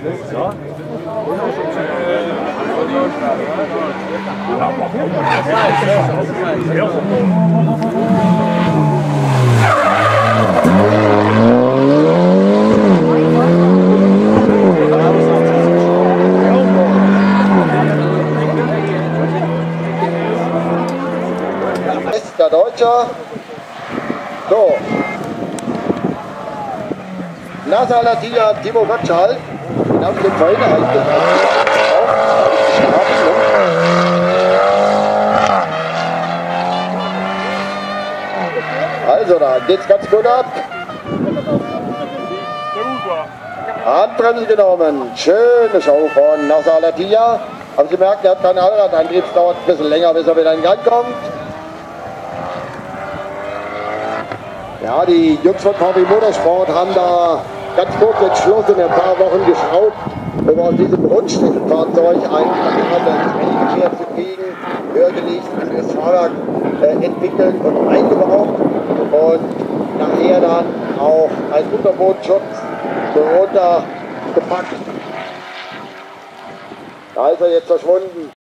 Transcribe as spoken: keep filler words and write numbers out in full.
Der Deutscher. So. Nasser, attiyah, Timo Gottschalk. Genau, steht vorhin eigentlich. Also, da geht's ganz gut ab. Handbremse genommen. Schöne Show von Nasser, attiyah. Aber Sie merken, er hat keinen Allradantrieb. Es dauert ein bisschen länger, bis er wieder in Gang kommt. Ja, die Jungs von V W Motorsport haben da ganz kurz entschlossen in ein paar Wochen geschraubt, um aus diesem Rundstufenfahrzeug ein Gefährt zu kriegen, höhergelegt fürs Fahrwerk äh, entwickelt und eingebaut und nachher dann auch als Unterbodenschutz runtergepackt. Da ist er jetzt verschwunden.